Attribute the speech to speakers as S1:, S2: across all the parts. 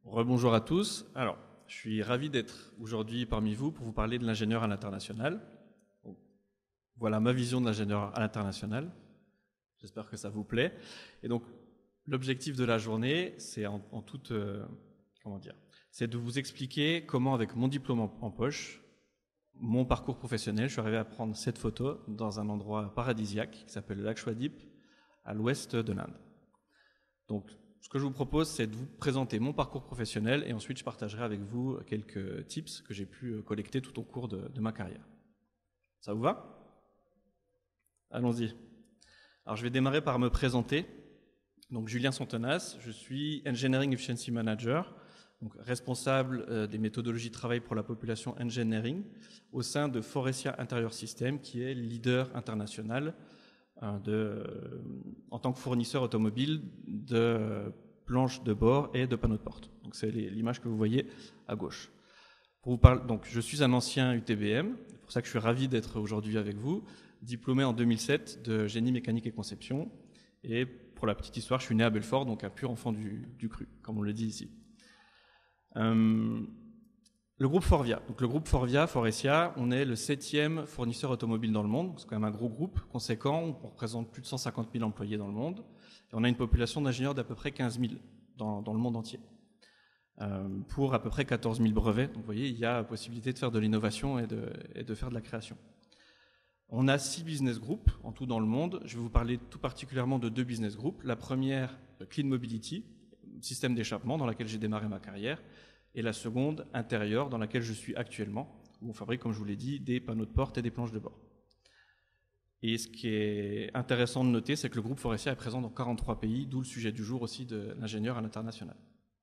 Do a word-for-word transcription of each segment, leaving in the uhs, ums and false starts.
S1: Rebonjour à tous. Alors, je suis ravi d'être aujourd'hui parmi vous pour vous parler de l'ingénieur à l'international. Voilà ma vision de l'ingénieur à l'international. J'espère que ça vous plaît. Et donc, l'objectif de la journée, c'est en, en toute, euh, comment dire, c'est de vous expliquer comment, avec mon diplôme en, en poche, mon parcours professionnel, je suis arrivé à prendre cette photo dans un endroit paradisiaque qui s'appelle le lac Chouadip, à l'ouest de l'Inde. Donc, ce que je vous propose, c'est de vous présenter mon parcours professionnel et ensuite je partagerai avec vous quelques tips que j'ai pu collecter tout au cours de, de ma carrière. Ça vous va? Allons-y. Alors, je vais démarrer par me présenter. Donc, Julien Santenas, je suis Engineering Efficiency Manager, donc responsable euh, des méthodologies de travail pour la population engineering au sein de Faurecia Interior Systems, qui est leader international euh, de, euh, en tant que fournisseur automobile de euh, planches de bord et de panneaux de porte. Donc, c'est l'image que vous voyez à gauche. Pour vous parler, donc, je suis un ancien U T B M, c'est pour ça que je suis ravi d'être aujourd'hui avec vous, diplômé en deux mille sept de génie mécanique et conception. Et pour la petite histoire, je suis né à Belfort, donc un pur enfant du, du cru, comme on le dit ici. Euh, le groupe Forvia. Donc le groupe Forvia, Faurecia, on est le septième fournisseur automobile dans le monde. C'est quand même un gros groupe conséquent. On représente plus de cent cinquante mille employés dans le monde. Et on a une population d'ingénieurs d'à peu près quinze mille dans, dans le monde entier. Euh, pour à peu près quatorze mille brevets. Donc vous voyez, il y a la possibilité de faire de l'innovation et de, et de faire de la création. On a six business groups en tout dans le monde. Je vais vous parler tout particulièrement de deux business groups. La première, Clean Mobility, système d'échappement dans laquelle j'ai démarré ma carrière. Et la seconde, Intérieur, dans laquelle je suis actuellement, où on fabrique, comme je vous l'ai dit, des panneaux de porte et des planches de bord. Et ce qui est intéressant de noter, c'est que le groupe Faurecia est présent dans quarante-trois pays, d'où le sujet du jour aussi de l'ingénieur à l'international.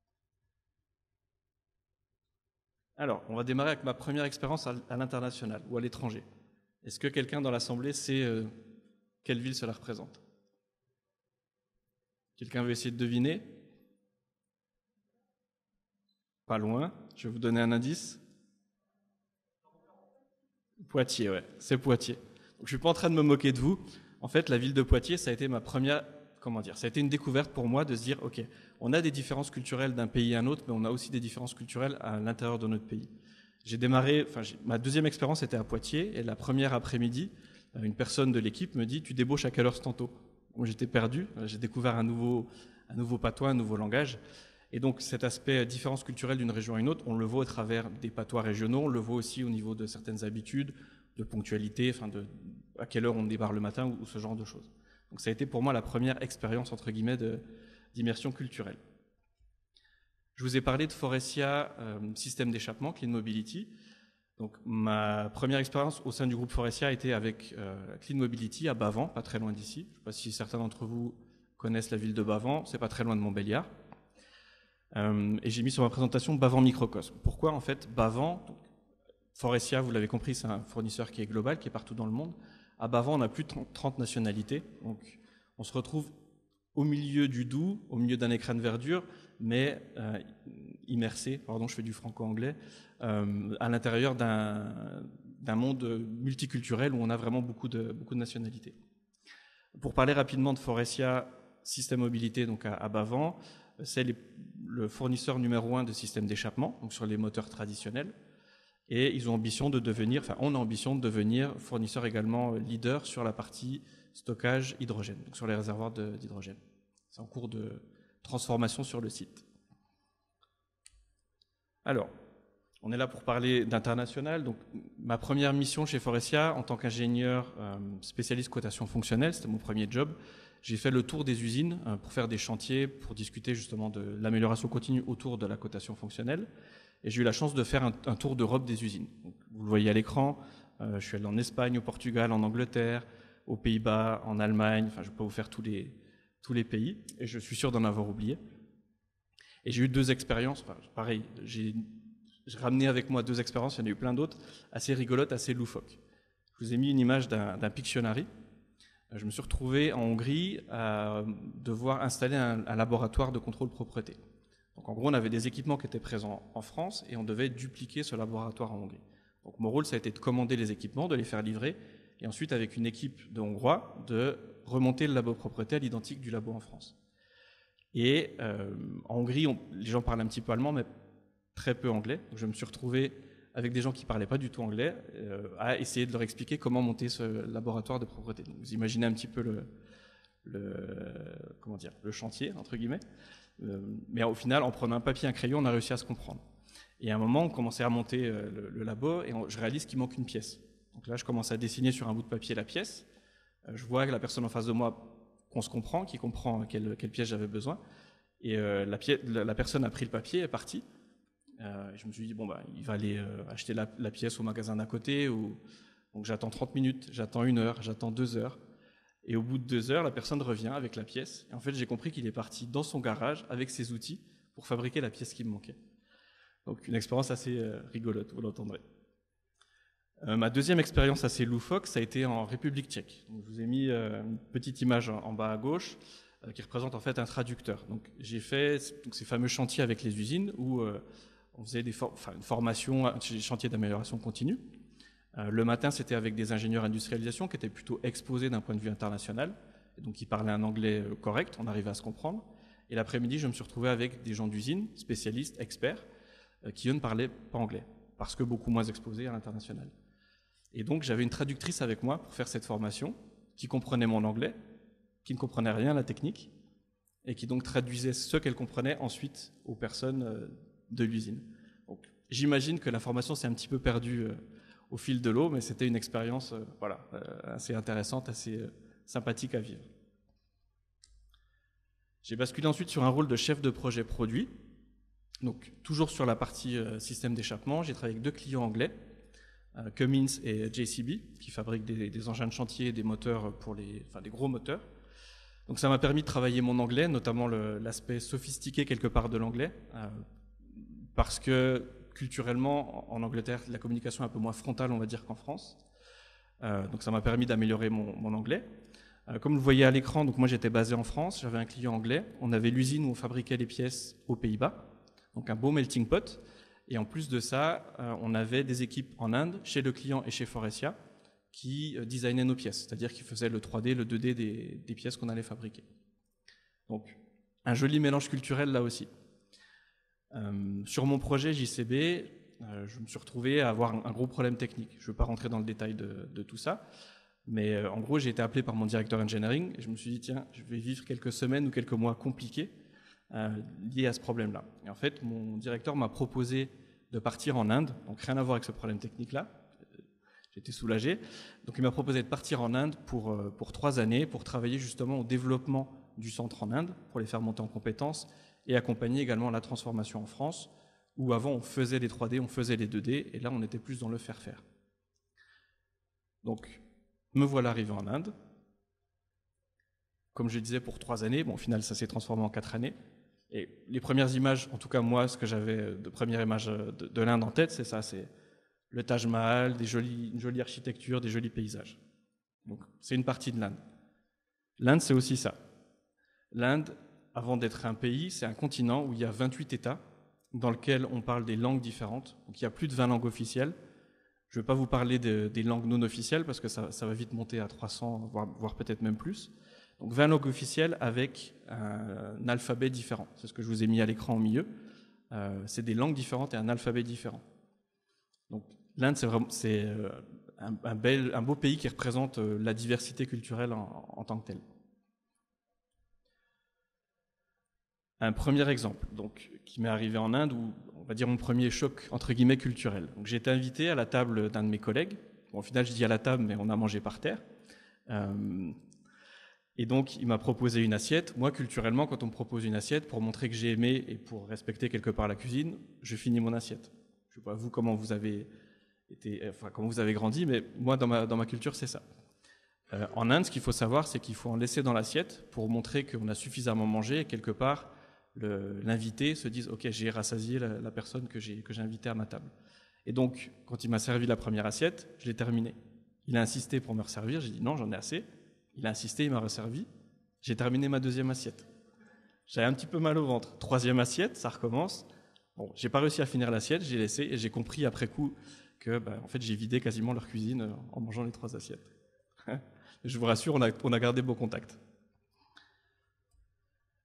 S1: Alors, on va démarrer avec ma première expérience à l'international ou à l'étranger. Est-ce que quelqu'un dans l'Assemblée sait euh, quelle ville cela représente? Quelqu'un veut essayer de deviner? Pas loin. Je vais vous donner un indice. Poitiers, ouais, c'est Poitiers. Donc, je ne suis pas en train de me moquer de vous. En fait, la ville de Poitiers, ça a été ma première, comment dire, ça a été une découverte pour moi de se dire, ok, on a des différences culturelles d'un pays à un autre, mais on a aussi des différences culturelles à l'intérieur de notre pays. J'ai démarré, enfin, ma deuxième expérience était à Poitiers, et la première après-midi, une personne de l'équipe me dit, tu débauches à quelle heure ce tantôt? J'étais perdu, j'ai découvert un nouveau, un nouveau patois, un nouveau langage. Et donc cet aspect différence culturelle d'une région à une autre, on le voit au travers des patois régionaux, on le voit aussi au niveau de certaines habitudes, de ponctualité, enfin de à quelle heure on débarque le matin ou, ou ce genre de choses. Donc ça a été pour moi la première expérience entre guillemets d'immersion culturelle. Je vous ai parlé de Faurecia euh, système d'échappement, Clean Mobility. Donc ma première expérience au sein du groupe Faurecia a été avec euh, Clean Mobility à Bavans, pas très loin d'ici. Je ne sais pas si certains d'entre vous connaissent la ville de Bavans, c'est pas très loin de Montbéliard. Euh, et j'ai mis sur ma présentation Bavans Microcosme. Pourquoi en fait Bavans, donc, Faurecia, vous l'avez compris, c'est un fournisseur qui est global, qui est partout dans le monde. À Bavans, on a plus de trente nationalités. Donc on se retrouve au milieu du Doubs, au milieu d'un écran de verdure, mais euh, immersé, pardon, je fais du franco-anglais, euh, à l'intérieur d'un d'un monde multiculturel où on a vraiment beaucoup de, beaucoup de nationalités. Pour parler rapidement de Faurecia Système Mobilité, donc à, à Bavans, c'est les, le fournisseur numéro un de systèmes d'échappement, donc sur les moteurs traditionnels, et ils ont ambition de devenir, enfin on a ambition de devenir fournisseur également leader sur la partie stockage hydrogène, donc sur les réservoirs d'hydrogène. C'est en cours de transformation sur le site. Alors, on est là pour parler d'international. Donc, ma première mission chez Faurecia, en tant qu'ingénieur euh, spécialiste cotation fonctionnelle, c'était mon premier job. J'ai fait le tour des usines euh, pour faire des chantiers, pour discuter justement de l'amélioration continue autour de la cotation fonctionnelle. Et j'ai eu la chance de faire un, un tour d'Europe des usines. Donc, vous le voyez à l'écran, euh, je suis allé en Espagne, au Portugal, en Angleterre, aux Pays-Bas, en Allemagne. Enfin, je peux vous faire tous les, tous les pays, et je suis sûr d'en avoir oublié. Et j'ai eu deux expériences, enfin, pareil, j'ai ramené avec moi deux expériences, il y en a eu plein d'autres, assez rigolotes, assez loufoques. Je vous ai mis une image d'un d'un Pictionary. Je me suis retrouvé en Hongrie à devoir installer un, un laboratoire de contrôle propreté. Donc en gros, on avait des équipements qui étaient présents en France et on devait dupliquer ce laboratoire en Hongrie. Donc mon rôle, ça a été de commander les équipements, de les faire livrer, et ensuite, avec une équipe de Hongrois, de remonter le labo propreté à l'identique du labo en France. Et euh, en Hongrie, on, les gens parlent un petit peu allemand, mais très peu anglais. Donc je me suis retrouvé avec des gens qui ne parlaient pas du tout anglais, euh, à essayer de leur expliquer comment monter ce laboratoire de propreté. Donc vous imaginez un petit peu le, le, comment dire, le chantier, entre guillemets. Euh, mais au final, en prenant un papier et un crayon, on a réussi à se comprendre. Et à un moment, on commençait à monter euh, le, le labo, et on, je réalise qu'il manque une pièce. Donc là, je commence à dessiner sur un bout de papier la pièce. Euh, je vois que la personne en face de moi, qu'on se comprend, qui comprend quelle, quelle pièce j'avais besoin. Et euh, la, pièce, la, la personne a pris le papier, est partie. Euh, et je me suis dit, bon, bah, il va aller euh, acheter la, la pièce au magasin d'à côté. Ou... Donc j'attends trente minutes, j'attends une heure, j'attends deux heures. Et au bout de deux heures, la personne revient avec la pièce. Et en fait, j'ai compris qu'il est parti dans son garage avec ses outils pour fabriquer la pièce qui me manquait. Donc une expérience assez euh, rigolote, vous l'entendrez. Euh, ma deuxième expérience assez loufoque, ça a été en République tchèque. Donc, je vous ai mis euh, une petite image en, en bas à gauche euh, qui représente en fait un traducteur. Donc j'ai fait donc, ces fameux chantiers avec les usines où euh, on faisait des for enfin, une formation, des chantiers d'amélioration continue. Euh, le matin, c'était avec des ingénieurs industrialisation qui étaient plutôt exposés d'un point de vue international, et donc ils parlaient un anglais euh, correct, on arrivait à se comprendre. Et l'après-midi, je me suis retrouvé avec des gens d'usine, spécialistes, experts, euh, qui eux ne parlaient pas anglais, parce que beaucoup moins exposés à l'international. Et donc j'avais une traductrice avec moi pour faire cette formation, qui comprenait mon anglais, qui ne comprenait rien à la technique, et qui donc traduisait ce qu'elle comprenait ensuite aux personnes de l'usine. Donc j'imagine que la formation s'est un petit peu perdue euh, au fil de l'eau, mais c'était une expérience euh, voilà, euh, assez intéressante, assez euh, sympathique à vivre. J'ai basculé ensuite sur un rôle de chef de projet produit, donc toujours sur la partie euh, système d'échappement. J'ai travaillé avec deux clients anglais, Cummins et J C B, qui fabriquent des, des engins de chantier et des moteurs pour les, enfin des gros moteurs. Donc ça m'a permis de travailler mon anglais, notamment l'aspect sophistiqué quelque part de l'anglais, euh, parce que culturellement, en Angleterre, la communication est un peu moins frontale, on va dire, qu'en France. Euh, donc ça m'a permis d'améliorer mon, mon anglais. Euh, comme vous le voyez à l'écran, donc moi j'étais basé en France, j'avais un client anglais, on avait l'usine où on fabriquait les pièces aux Pays-Bas, donc un beau melting pot. Et en plus de ça, euh, on avait des équipes en Inde, chez le client et chez Faurecia, qui euh, designaient nos pièces, c'est-à-dire qui faisaient le trois D, le deux D des, des pièces qu'on allait fabriquer. Donc, un joli mélange culturel là aussi. Euh, sur mon projet J C B, euh, je me suis retrouvé à avoir un, un gros problème technique. Je ne vais pas rentrer dans le détail de, de tout ça, mais euh, en gros, j'ai été appelé par mon directeur engineering et je me suis dit, tiens, je vais vivre quelques semaines ou quelques mois compliqués Euh, lié à ce problème-là. Et en fait, mon directeur m'a proposé de partir en Inde, donc rien à voir avec ce problème technique-là. J'étais soulagé. Donc il m'a proposé de partir en Inde pour, euh, pour trois années, pour travailler justement au développement du centre en Inde, pour les faire monter en compétences, et accompagner également la transformation en France, où avant on faisait les trois D, on faisait les deux D, et là on était plus dans le faire-faire. Donc, me voilà arrivé en Inde. Comme je disais, pour trois années, bon, au final ça s'est transformé en quatre années. Et les premières images, en tout cas moi, ce que j'avais de première image de, de l'Inde en tête, c'est ça, c'est le Taj Mahal, des jolies, une jolie architecture, des jolis paysages. Donc c'est une partie de l'Inde. L'Inde, c'est aussi ça. L'Inde, avant d'être un pays, c'est un continent où il y a vingt-huit États, dans lequel on parle des langues différentes. Donc il y a plus de vingt langues officielles. Je ne vais pas vous parler de, des langues non officielles, parce que ça, ça va vite monter à trois cents, voire, voire peut-être même plus. Donc vingt langues officielles avec un, un alphabet différent. C'est ce que je vous ai mis à l'écran au milieu. Euh, c'est des langues différentes et un alphabet différent. Donc l'Inde, c'est vraiment c'est un, un, bel, un beau pays qui représente la diversité culturelle en, en tant que telle. Un premier exemple, donc, qui m'est arrivé en Inde, où on va dire mon premier choc entre guillemets culturel. Donc j'ai été invité à la table d'un de mes collègues. Bon, au final, je dis à la table, mais on a mangé par terre. Euh, Et donc, il m'a proposé une assiette. Moi, culturellement, quand on me propose une assiette, pour montrer que j'ai aimé et pour respecter quelque part la cuisine, je finis mon assiette. Je ne sais pas vous comment vous avez été, enfin comment vous avez grandi, mais moi, dans ma dans ma culture, c'est ça. Euh, en Inde, ce qu'il faut savoir, c'est qu'il faut en laisser dans l'assiette pour montrer qu'on a suffisamment mangé et quelque part l'invité se dise ok, j'ai rassasié la, la personne que j'ai que j'ai invitée à ma table. Et donc, quand il m'a servi la première assiette, je l'ai terminée. Il a insisté pour me resservir. J'ai dit non, j'en ai assez. Il a insisté, il m'a resservi. J'ai terminé ma deuxième assiette. J'avais un petit peu mal au ventre. Troisième assiette, ça recommence. Bon, j'ai pas réussi à finir l'assiette, j'ai laissé et j'ai compris après coup que, bah, en fait, j'ai vidé quasiment leur cuisine en mangeant les trois assiettes. Je vous rassure, on a, on a gardé beau contact.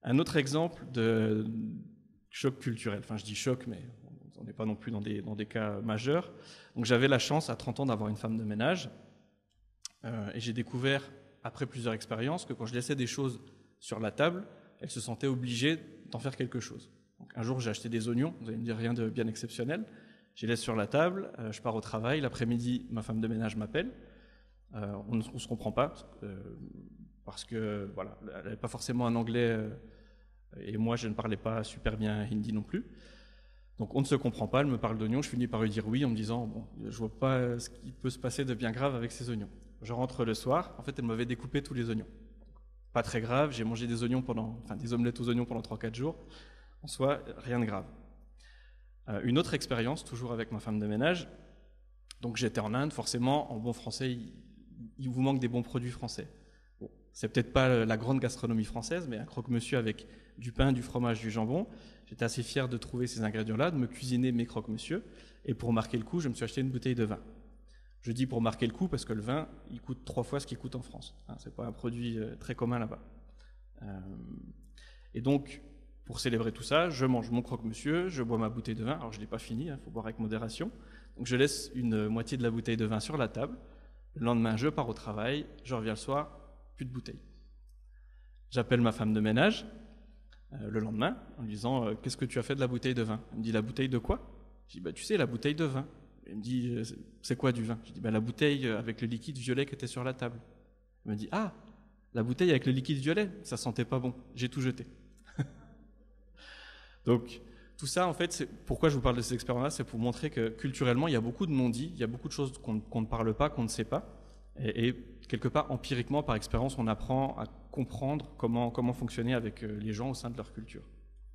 S1: Un autre exemple de choc culturel, enfin je dis choc, mais on n'est pas non plus dans des, dans des cas majeurs. Donc j'avais la chance à trente ans d'avoir une femme de ménage, euh, et j'ai découvert, après plusieurs expériences, que quand je laissais des choses sur la table, elle se sentait obligée d'en faire quelque chose. Donc, un jour, j'ai acheté des oignons, vous allez me dire rien de bien exceptionnel, je les laisse sur la table, euh, je pars au travail, l'après-midi, ma femme de ménage m'appelle, euh, on ne se comprend pas, euh, parce que voilà, elle n'avait pas forcément un anglais, euh, et moi je ne parlais pas super bien hindi non plus. Donc on ne se comprend pas, elle me parle d'oignons, je finis par lui dire oui en me disant bon, je vois pas ce qui peut se passer de bien grave avec ces oignons. Je rentre le soir, en fait elle m'avait découpé tous les oignons. Pas très grave, j'ai mangé des oignons pendant, enfin des omelettes aux oignons pendant trois quatre jours. En soi, rien de grave. Euh, une autre expérience, toujours avec ma femme de ménage. Donc j'étais en Inde, forcément, en bon français, il, il vous manque des bons produits français. Bon, c'est peut-être pas la grande gastronomie française, mais un croque-monsieur avec du pain, du fromage, du jambon. J'étais assez fier de trouver ces ingrédients-là, de me cuisiner mes croque-monsieur. Et pour marquer le coup, je me suis acheté une bouteille de vin. Je dis pour marquer le coup parce que le vin, il coûte trois fois ce qu'il coûte en France. Hein, c'est pas un produit euh, très commun là-bas. Euh, et donc, pour célébrer tout ça, je mange mon croque-monsieur, je bois ma bouteille de vin. Alors, je ne l'ai pas fini, il hein, faut boire avec modération. Donc, je laisse une moitié de la bouteille de vin sur la table. Le lendemain, je pars au travail, je reviens le soir, plus de bouteille. J'appelle ma femme de ménage euh, le lendemain en lui disant euh, « Qu'est-ce que tu as fait de la bouteille de vin ?» Elle me dit « La bouteille de quoi ?» Je dis bah, « Tu sais, la bouteille de vin. » Elle me dit « C'est quoi du vin ?» Je dis bah, « La bouteille avec le liquide violet qui était sur la table. » Elle me dit « Ah, la bouteille avec le liquide violet, ça sentait pas bon, j'ai tout jeté. » Donc, tout ça, en fait, c'est, pourquoi je vous parle de ces expériences-là, c'est pour montrer que culturellement, il y a beaucoup de non-dits, il y a beaucoup de choses qu'on, qu'on ne parle pas, qu'on ne sait pas. Et, et quelque part, empiriquement, par expérience, on apprend à comprendre comment, comment fonctionner avec les gens au sein de leur culture.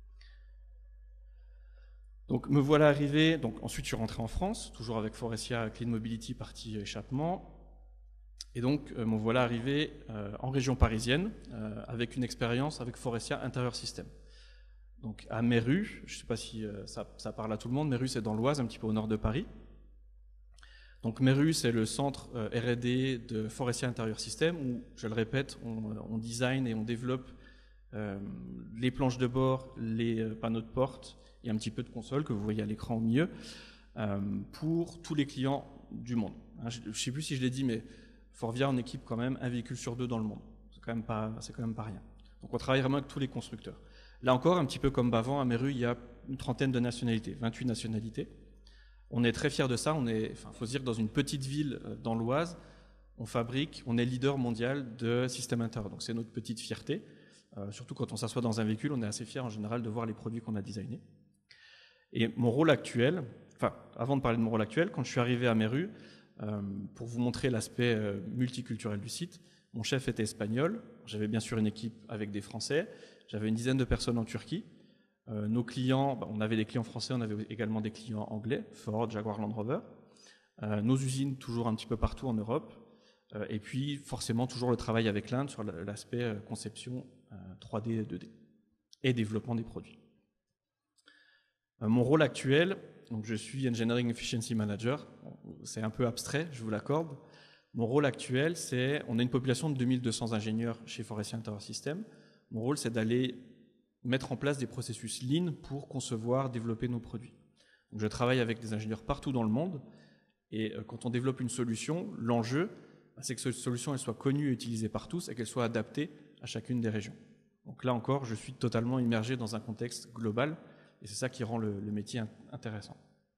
S1: Donc, me voilà arrivé. Donc, ensuite, je suis rentré en France, toujours avec Forestia Clean Mobility, partie échappement. Et donc, euh, me voilà arrivé euh, en région parisienne, euh, avec une expérience avec Forestia Intérieur Système. Donc à Méru, je ne sais pas si euh, ça, ça parle à tout le monde, Méru c'est dans l'Oise, un petit peu au nord de Paris. Donc Méru c'est le centre euh, R et D de Forestia Intérieur Système où, je le répète, on, on design et on développe euh, les planches de bord, les euh, panneaux de porte et un petit peu de console que vous voyez à l'écran au milieu euh, pour tous les clients du monde. Hein, je ne sais plus si je l'ai dit, mais Forvia en équipe quand même un véhicule sur deux dans le monde. C'est quand même pas, c'est quand même pas rien. Donc on travaille vraiment avec tous les constructeurs. Là encore, un petit peu comme Bavant, à Méru, il y a une trentaine de nationalités, vingt-huit nationalités. On est très fiers de ça. On est, enfin, faut se dire que dans une petite ville dans l'Oise, on fabrique, on est leader mondial de système intérieur. Donc c'est notre petite fierté. Euh, surtout quand on s'assoit dans un véhicule, on est assez fiers en général de voir les produits qu'on a designés. Et mon rôle actuel, enfin, avant de parler de mon rôle actuel, quand je suis arrivé à Méru, euh, pour vous montrer l'aspect euh, multiculturel du site, mon chef était espagnol. J'avais bien sûr une équipe avec des Français. J'avais une dizaine de personnes en Turquie. Euh, nos clients, bah, on avait des clients français, on avait également des clients anglais, Ford, Jaguar Land Rover. Euh, nos usines, toujours un petit peu partout en Europe. Euh, et puis, forcément, toujours le travail avec l'Inde sur l'aspect euh, conception euh, trois D et deux D et développement des produits. Euh, mon rôle actuel, donc je suis Engineering Efficiency Manager. C'est un peu abstrait, je vous l'accorde. Mon rôle actuel, c'est, on a une population de deux mille deux cents ingénieurs chez Forestia Intérieur Système. Mon rôle, c'est d'aller mettre en place des processus lean pour concevoir, développer nos produits. Donc, je travaille avec des ingénieurs partout dans le monde et quand on développe une solution, l'enjeu, c'est que cette solution elle soit connue et utilisée par tous et qu'elle soit adaptée à chacune des régions. Donc là encore, je suis totalement immergé dans un contexte global et c'est ça qui rend le, le métier intéressant.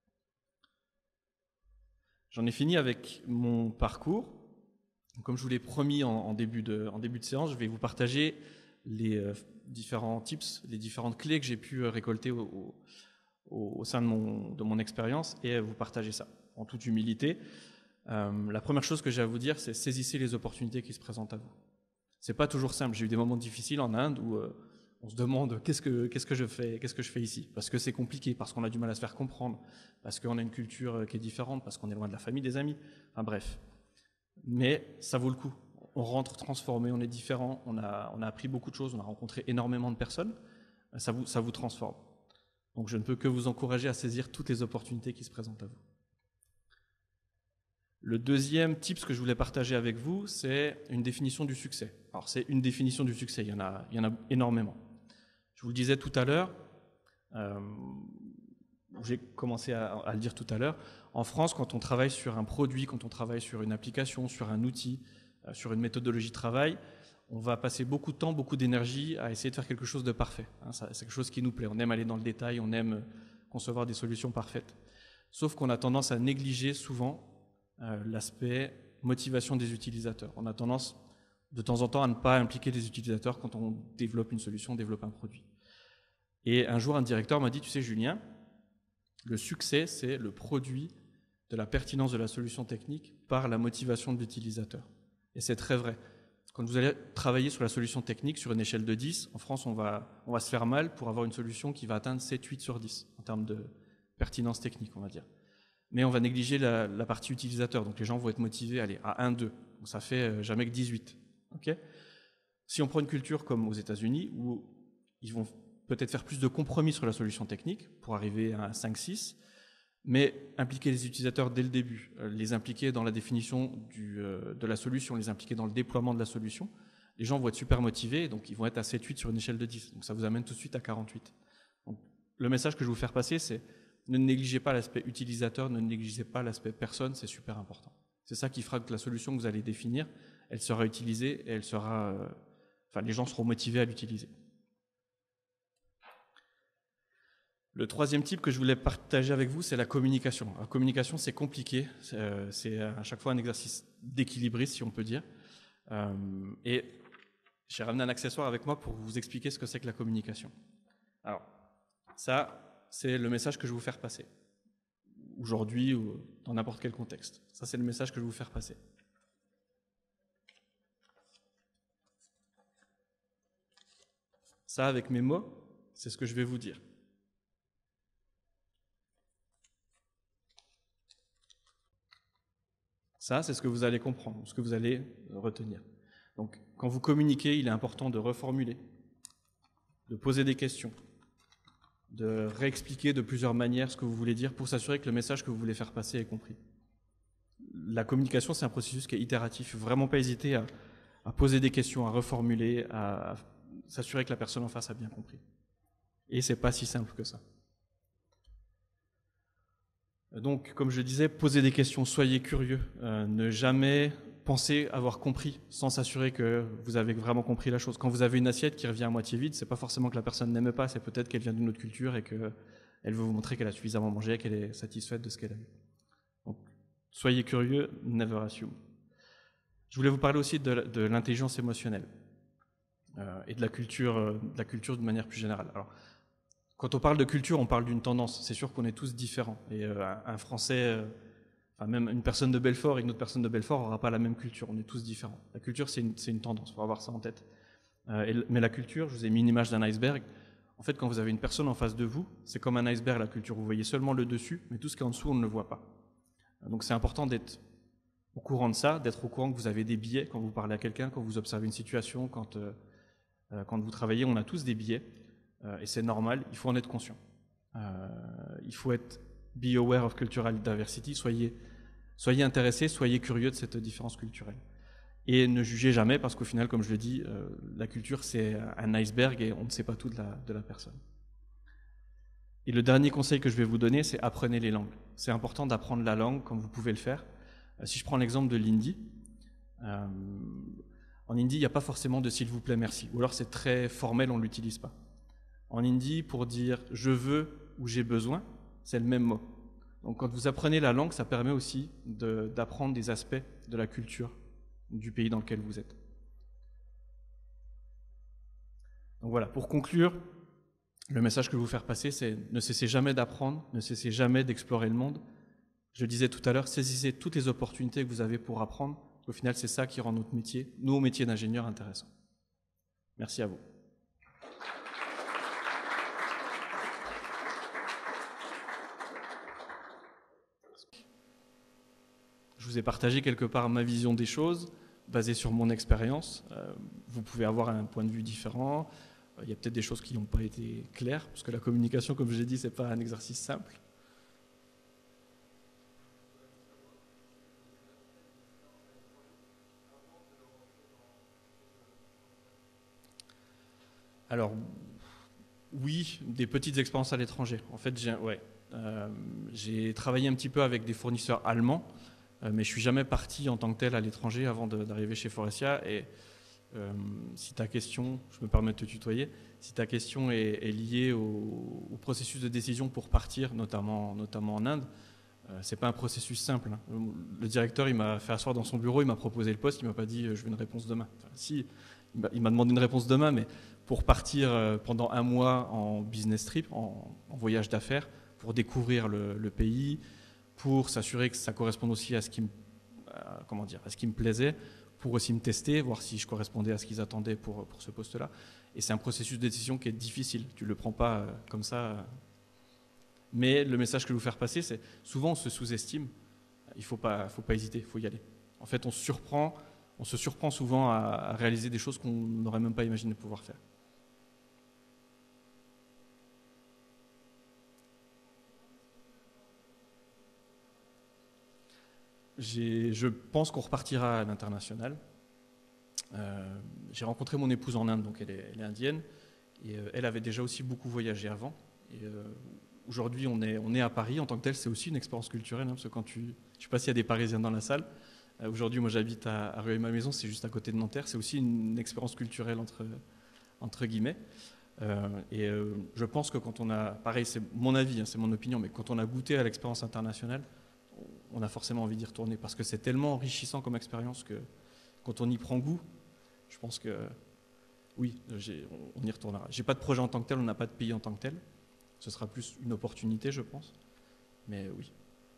S1: J'en ai fini avec mon parcours. Comme je vous l'ai promis en, en, début de, en début de séance, je vais vous partager les euh, différents tips, les différentes clés que j'ai pu récolter au, au, au sein de mon, de mon expérience et vous partager ça en toute humilité. Euh, la première chose que j'ai à vous dire, c'est saisissez les opportunités qui se présentent à vous. C'est pas toujours simple. J'ai eu des moments difficiles en Inde où euh, on se demande qu'est-ce que qu'est-ce que je fais, qu'est-ce que je fais ici, parce que c'est compliqué, parce qu'on a du mal à se faire comprendre, parce qu'on a une culture qui est différente, parce qu'on est loin de la famille, des amis. Enfin bref. Mais ça vaut le coup. On rentre transformé, on est différent, on a, on a appris beaucoup de choses, on a rencontré énormément de personnes, ça vous, ça vous transforme. Donc je ne peux que vous encourager à saisir toutes les opportunités qui se présentent à vous. Le deuxième tip que je voulais partager avec vous, c'est une définition du succès. Alors c'est une définition du succès, il y en a, il y en a énormément. Je vous le disais tout à l'heure, euh, j'ai commencé à, à le dire tout à l'heure, en France, quand on travaille sur un produit, quand on travaille sur une application, sur un outil, euh, sur une méthodologie de travail, on va passer beaucoup de temps, beaucoup d'énergie à essayer de faire quelque chose de parfait. Hein, ça, c'est quelque chose qui nous plaît. On aime aller dans le détail, on aime concevoir des solutions parfaites. Sauf qu'on a tendance à négliger souvent euh, l'aspect motivation des utilisateurs. On a tendance de temps en temps à ne pas impliquer les utilisateurs quand on développe une solution, développe un produit. Et un jour, un directeur m'a dit, tu sais Julien, le succès, c'est le produit de la pertinence de la solution technique par la motivation de l'utilisateur. Et c'est très vrai. Quand vous allez travailler sur la solution technique sur une échelle de dix, en France, on va, on va se faire mal pour avoir une solution qui va atteindre sept huit sur dix en termes de pertinence technique, on va dire. Mais on va négliger la, la partie utilisateur. Donc les gens vont être motivés allez, à un deux. Donc ça fait jamais que dix-huit. Okay, si on prend une culture comme aux États-Unis, où ils vont peut-être faire plus de compromis sur la solution technique pour arriver à un cinq six, mais impliquer les utilisateurs dès le début, les impliquer dans la définition du, euh, de la solution, les impliquer dans le déploiement de la solution, les gens vont être super motivés, donc ils vont être à sept huit sur une échelle de dix. Donc ça vous amène tout de suite à quarante-huit. Donc, le message que je vais vous faire passer, c'est ne négligez pas l'aspect utilisateur, ne négligez pas l'aspect personne, c'est super important. C'est ça qui fera que la solution que vous allez définir, elle sera utilisée et elle sera, euh, enfin, les gens seront motivés à l'utiliser. Le troisième type que je voulais partager avec vous, c'est la communication. La communication, c'est compliqué, c'est, euh, c'est à chaque fois un exercice d'équilibriste, si on peut dire. Euh, et j'ai ramené un accessoire avec moi pour vous expliquer ce que c'est que la communication. Alors, ça, c'est le message que je vais vous faire passer, aujourd'hui ou dans n'importe quel contexte. Ça, c'est le message que je vais vous faire passer. Ça, avec mes mots, c'est ce que je vais vous dire. Ça, c'est ce que vous allez comprendre, ce que vous allez retenir. Donc, quand vous communiquez, il est important de reformuler, de poser des questions, de réexpliquer de plusieurs manières ce que vous voulez dire pour s'assurer que le message que vous voulez faire passer est compris. La communication, c'est un processus qui est itératif. Il ne faut vraiment pas hésiter à, à poser des questions, à reformuler, à, à s'assurer que la personne en face a bien compris. Et ce n'est pas si simple que ça. Donc, comme je disais, posez des questions, soyez curieux, euh, ne jamais penser avoir compris sans s'assurer que vous avez vraiment compris la chose. Quand vous avez une assiette qui revient à moitié vide, c'est pas forcément que la personne n'aime pas, c'est peut-être qu'elle vient d'une autre culture et qu'elle veut vous montrer qu'elle a suffisamment mangé, qu'elle est satisfaite de ce qu'elle a eu. Donc, soyez curieux, never assume. Je voulais vous parler aussi de, de l'intelligence émotionnelle euh, et de la culture, euh, de la culture de manière plus générale. Alors, quand on parle de culture, on parle d'une tendance. C'est sûr qu'on est tous différents. Et euh, un Français, euh, enfin même une personne de Belfort et une autre personne de Belfort n'aura pas la même culture. On est tous différents. La culture, c'est une, c'est une tendance. Il faut avoir ça en tête. Euh, et, mais la culture, je vous ai mis une image d'un iceberg. En fait, quand vous avez une personne en face de vous, c'est comme un iceberg, la culture. Vous voyez seulement le dessus, mais tout ce qui est en dessous, on ne le voit pas. Donc c'est important d'être au courant de ça, d'être au courant que vous avez des biais quand vous parlez à quelqu'un, quand vous observez une situation, quand, euh, quand vous travaillez. On a tous des biais. Euh, et c'est normal, il faut en être conscient. Euh, il faut être be aware of cultural diversity, soyez, soyez intéressés, soyez curieux de cette différence culturelle. Et ne jugez jamais, parce qu'au final, comme je le dis, euh, la culture c'est un iceberg et on ne sait pas tout de la, de la personne. Et le dernier conseil que je vais vous donner, c'est apprenez les langues. C'est important d'apprendre la langue comme vous pouvez le faire. Euh, si je prends l'exemple de l'hindi, euh, en hindi, il n'y a pas forcément de s'il vous plaît, merci. Ou alors c'est très formel, on ne l'utilise pas. En hindi, pour dire « je veux » ou « j'ai besoin », c'est le même mot. Donc quand vous apprenez la langue, ça permet aussi de, d'apprendre des aspects de la culture du pays dans lequel vous êtes. Donc voilà, pour conclure, le message que je vais vous faire passer, c'est ne cessez jamais d'apprendre, ne cessez jamais d'explorer le monde. Je disais tout à l'heure, saisissez toutes les opportunités que vous avez pour apprendre. Au final, c'est ça qui rend notre métier, nos métiers d'ingénieur, intéressants. Merci à vous. Je vous ai partagé quelque part ma vision des choses, basée sur mon expérience. Euh, vous pouvez avoir un point de vue différent. Euh, il y a peut-être des choses qui n'ont pas été claires, parce que la communication, comme je l'ai dit, ce n'est pas un exercice simple. Alors, Oui, des petites expériences à l'étranger. En fait, j'ai ouais, euh, j'ai travaillé un petit peu avec des fournisseurs allemands, euh, mais je suis jamais parti en tant que tel à l'étranger avant de- d'arriver chez Forestia. Et euh, si ta question, je me permets de te tutoyer, si ta question est, est liée au, au processus de décision pour partir, notamment, notamment en Inde, euh, c'est pas un processus simple, hein. Le directeur, il m'a fait asseoir dans son bureau, il m'a proposé le poste, il m'a pas dit euh, je veux une réponse demain. Enfin, si, il m'a il m'a demandé une réponse demain, mais pour partir euh, pendant un mois en business trip, en, en voyage d'affaires, pour découvrir le, le pays, pour s'assurer que ça corresponde aussi à ce qui me, à, comment dire, à ce qui me plaisait, pour aussi me tester, voir si je correspondais à ce qu'ils attendaient pour, pour ce poste-là. Et c'est un processus de décision qui est difficile. Tu ne le prends pas euh, comme ça. euh. Mais le message que je veux vous faire passer, c'est souvent on se sous-estime. Il ne faut pas, faut pas hésiter, il faut y aller. En fait, on se surprend, on se surprend souvent à, à réaliser des choses qu'on n'aurait même pas imaginé pouvoir faire. J'ai- Je pense qu'on repartira à l'international. Euh, j'ai rencontré mon épouse en Inde, donc elle est, elle est indienne, et euh, elle avait déjà aussi beaucoup voyagé avant. Et euh, aujourd'hui, on est, on est à Paris en tant que tel, c'est aussi une expérience culturelle, hein, parce que quand tu, je ne sais pas s'il y a des Parisiens dans la salle. Euh, aujourd'hui, moi, j'habite à, à Rueil-Malmaison, c'est juste à côté de Nanterre. C'est aussi une expérience culturelle entre entre guillemets. Euh, et euh, je pense que quand on a, pareil, c'est mon avis, hein, c'est mon opinion, mais quand on a goûté à l'expérience internationale, on a forcément envie d'y retourner parce que c'est tellement enrichissant comme expérience que quand on y prend goût, je pense que oui, on y retournera. J'ai pas de projet en tant que tel, on n'a pas de pays en tant que tel. Ce sera plus une opportunité, je pense. Mais oui.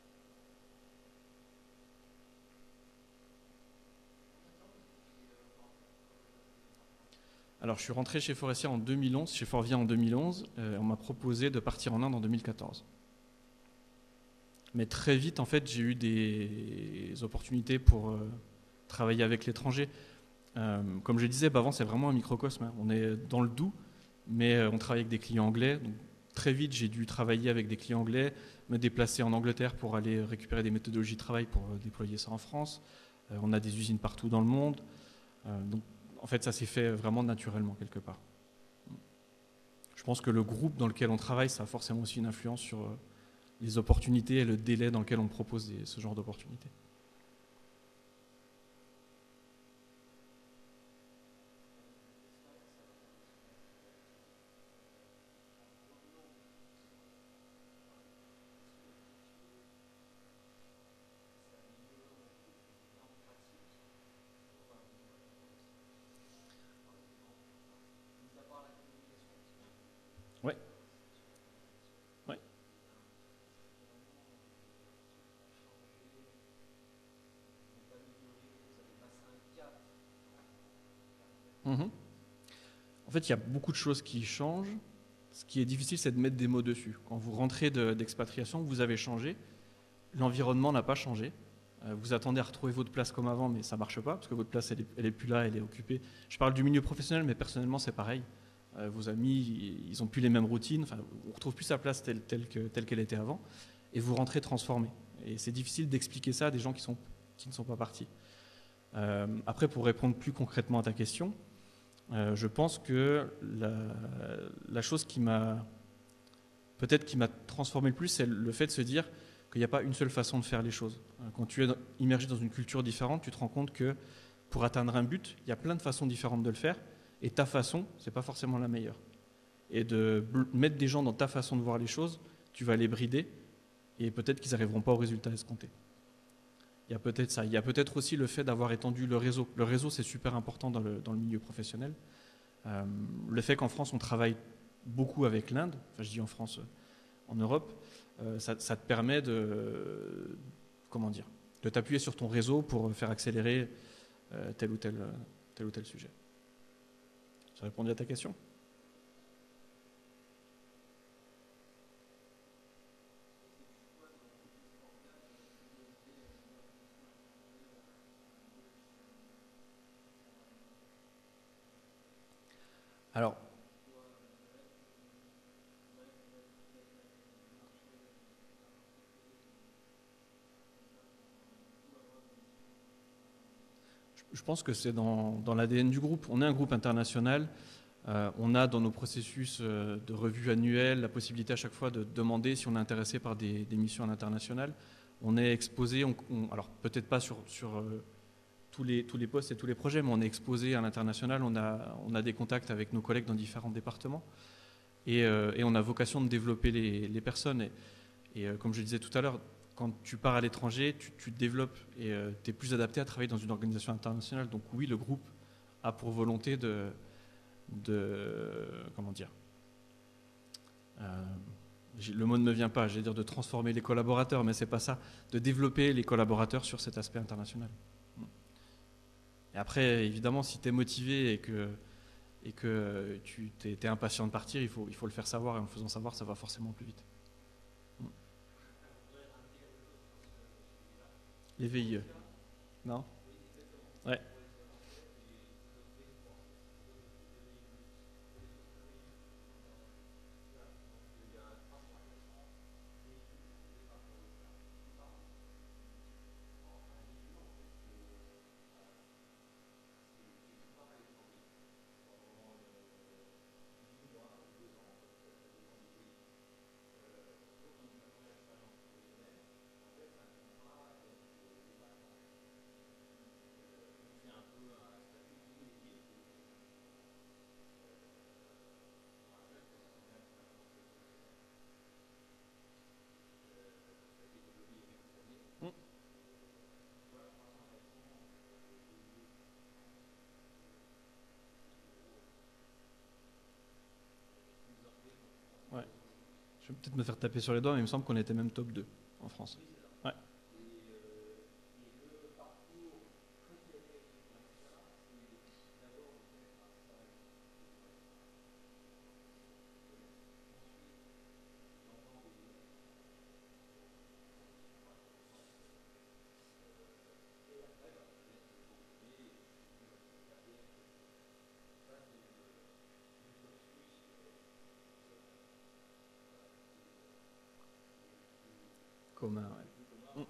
S1: Alors, je suis rentré chez Forestia en deux mille onze, chez Forvia en deux mille onze. Euh, on m'a proposé de partir en Inde en deux mille quatorze. Mais très vite, en fait, j'ai eu des opportunités pour euh, travailler avec l'étranger. Euh, comme je le disais, bah, avant, c'est vraiment un microcosme, hein. On est dans le Doubs, mais euh, on travaille avec des clients anglais. Donc, très vite, j'ai dû travailler avec des clients anglais, me déplacer en Angleterre pour aller récupérer des méthodologies de travail pour euh, déployer ça en France. Euh, on a des usines partout dans le monde. Euh, donc, en fait, ça s'est fait vraiment naturellement quelque part. Je pense que le groupe dans lequel on travaille, ça a forcément aussi une influence sur euh, les opportunités et le délai dans lequel on propose des, ce genre d'opportunités. Ouais, ouais. Mhm. En fait, il y a beaucoup de choses qui changent. Ce qui est difficile, c'est de mettre des mots dessus. Quand vous rentrez de- d'expatriation, vous avez changé. L'environnement n'a pas changé. Euh, vous attendez à retrouver votre place comme avant, mais ça ne marche pas, parce que votre place, elle est, elle est plus là, elle est occupée. Je parle du milieu professionnel, mais personnellement, c'est pareil. Euh, vos amis, ils n'ont plus les mêmes routines. Enfin, on ne retrouve plus sa place telle, telle que- telle qu'elle était avant. Et vous rentrez transformé. Et c'est difficile d'expliquer ça à des gens qui, sont, qui ne sont pas partis. Euh, après, pour répondre plus concrètement à ta question, euh, je pense que la, la chose qui m'a peut-être qui m'a transformé le plus, c'est le fait de se dire qu'il n'y a pas une seule façon de faire les choses. Quand tu es immergé dans une culture différente, tu te rends compte que pour atteindre un but, il y a plein de façons différentes de le faire, et ta façon, c'est pas forcément la meilleure. Et de mettre des gens dans ta façon de voir les choses, tu vas les brider, et peut-être qu'ils n'arriveront pas au résultat escompté. Il y a peut-être ça. Il y a peut-être aussi le fait d'avoir étendu le réseau. Le réseau, c'est super important dans le, dans le milieu professionnel. Euh, le fait qu'en France, on travaille beaucoup avec l'Inde, enfin je dis en France, en Europe, euh, ça, ça te permet de, comment dire, de t'appuyer sur ton réseau pour faire accélérer euh, tel ou tel, tel ou tel sujet. J'ai répondu à ta question? Alors, je pense que c'est dans, dans l'A D N du groupe. On est un groupe international. Euh, on a dans nos processus euh, de revue annuelle la possibilité à chaque fois de demander si on est intéressé par des, des missions à l'international. On est exposé, on, on, alors peut-être pas sur, sur euh, tous, les, tous les postes et tous les projets, mais on est exposé à l'international, on a, on a des contacts avec nos collègues dans différents départements et, euh, et on a vocation de développer les, les personnes. Et, et euh, comme je disais tout à l'heure, quand tu pars à l'étranger, tu, tu te développes et euh, tu es plus adapté à travailler dans une organisation internationale. Donc oui, le groupe a pour volonté de... de comment dire euh, le mot ne me vient pas, j'allais dire de transformer les collaborateurs, mais c'est pas ça, de développer les collaborateurs sur cet aspect international. Et après, évidemment, si tu es motivé et que, et que tu es, es impatient de partir, il faut, il faut le faire savoir, et en le faisant savoir, ça va forcément plus vite. Les V I E, non? Ouais. Ouais. Je vais peut-être me faire taper sur les doigts, mais il me semble qu'on était même top deux en France. Ouais. Commun, ouais.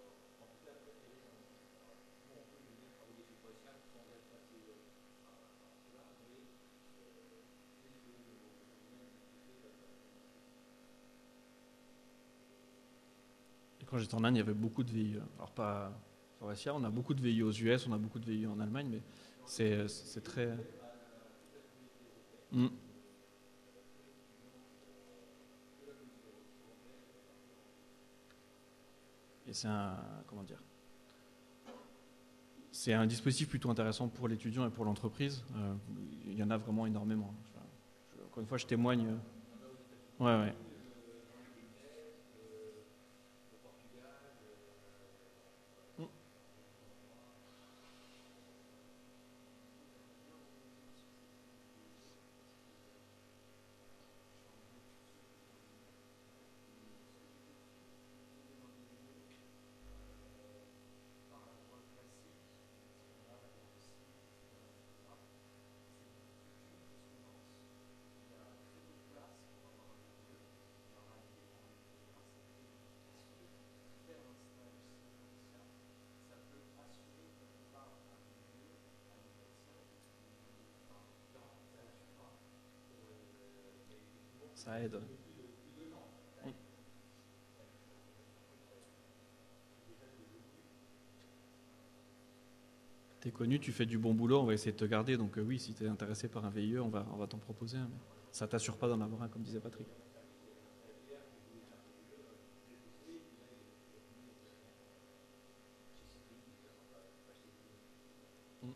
S1: Et quand j'étais en Inde, il y avait beaucoup de V I E. Alors pas Forestia, on a beaucoup de V I E aux U S, on a beaucoup de V I E en Allemagne, mais c'est c'est très... Mm. Et c'est un... comment dire c'est un dispositif plutôt intéressant pour l'étudiant et pour l'entreprise. Euh, il y en a vraiment énormément. Je- je- encore une fois, je témoigne. euh, Ouais, ouais. Mm. Ça aide. Mm. T'es connu, tu fais du bon boulot, on va essayer de te garder. Donc euh, oui, si tu es intéressé par un V I E, on va, on va t'en proposer un. Mais ça t'assure pas d'en avoir un, comme disait Patrick. Mm.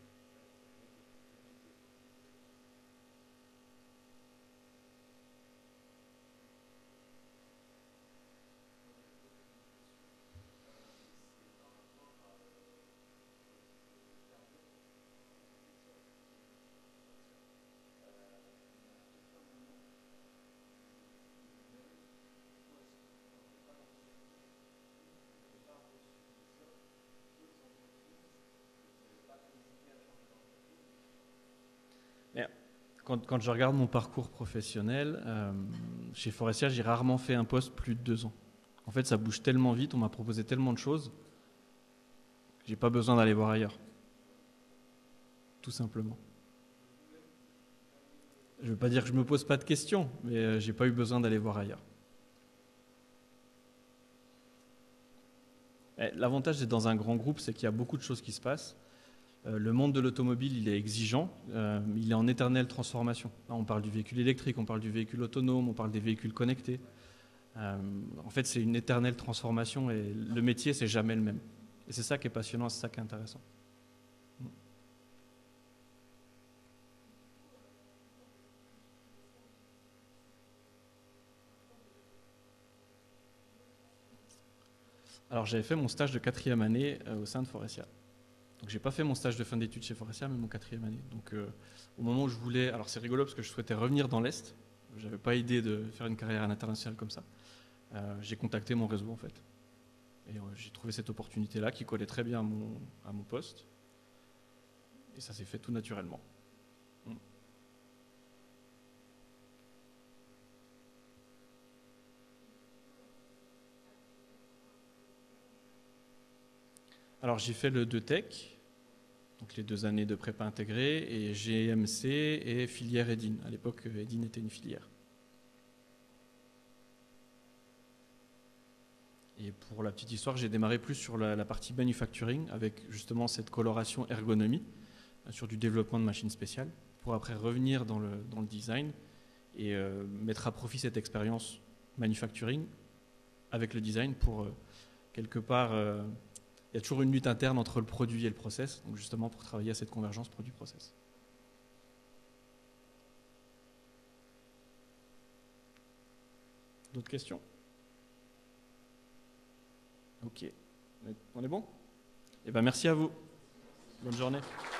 S1: Mais quand, quand je regarde mon parcours professionnel, euh, chez Forestia, j'ai rarement fait un poste plus de deux ans. En fait, ça bouge tellement vite, on m'a proposé tellement de choses, que j'ai pas besoin d'aller voir ailleurs, tout simplement. Je ne veux pas dire que je ne me pose pas de questions, mais euh, je n'ai pas eu besoin d'aller voir ailleurs. Eh, l'avantage d'être dans un grand groupe, c'est qu'il y a beaucoup de choses qui se passent. Euh, le monde de l'automobile, il est exigeant, euh, il est en éternelle transformation. Là, on parle du véhicule électrique, on parle du véhicule autonome, on parle des véhicules connectés. Euh, en fait, c'est une éternelle transformation et le métier, c'est jamais le même. Et c'est ça qui est passionnant, c'est ça qui est intéressant. Alors, j'avais fait mon stage de quatrième année euh, au sein de Forestia. Donc, j'ai pas fait mon stage de fin d'études chez Forestia, mais mon quatrième année. Donc, euh, au moment où je voulais, alors c'est rigolo parce que je souhaitais revenir dans l'Est. J'avais pas idée de faire une carrière à l'international comme ça. Euh, j'ai contacté mon réseau en fait. Et euh, j'ai trouvé cette opportunité-là qui collait très bien à mon, à mon poste. Et ça s'est fait tout naturellement. Mm. Alors j'ai fait le deux tech, donc les deux années de prépa intégrée, et G M C et filière Edine. À l'époque, Edine était une filière. Et pour la petite histoire, j'ai démarré plus sur la, la partie manufacturing, avec justement cette coloration ergonomie, sur du développement de machines spéciales, pour après revenir dans le, dans le design et euh, mettre à profit cette expérience manufacturing avec le design pour euh, quelque part... Euh, il y a toujours une lutte interne entre le produit et le process, donc justement pour travailler à cette convergence produit-process. D'autres questions? Ok. On est bon? Eh bien, merci à vous. Bonne journée.